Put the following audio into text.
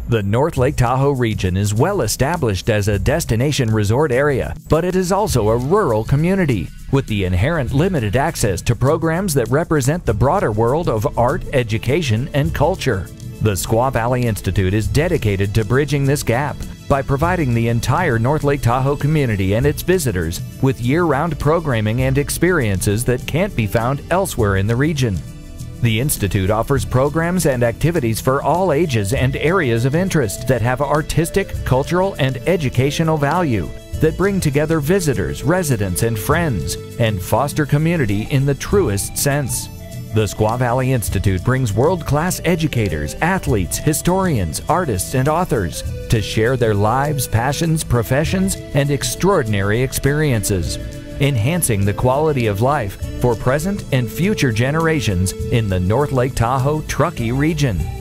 The North Lake Tahoe region is well established as a destination resort area, but it is also a rural community with the inherent limited access to programs that represent the broader world of art, education, and culture. The Squaw Valley Institute is dedicated to bridging this gap by providing the entire North Lake Tahoe community and its visitors with year-round programming and experiences that can't be found elsewhere in the region. The Institute offers programs and activities for all ages and areas of interest that have artistic, cultural, and educational value that bring together visitors, residents, and friends and foster community in the truest sense. The Squaw Valley Institute brings world-class educators, athletes, historians, artists, and authors to share their lives, passions, professions, and extraordinary experiences, enhancing the quality of life for present and future generations in the North Lake Tahoe Truckee region.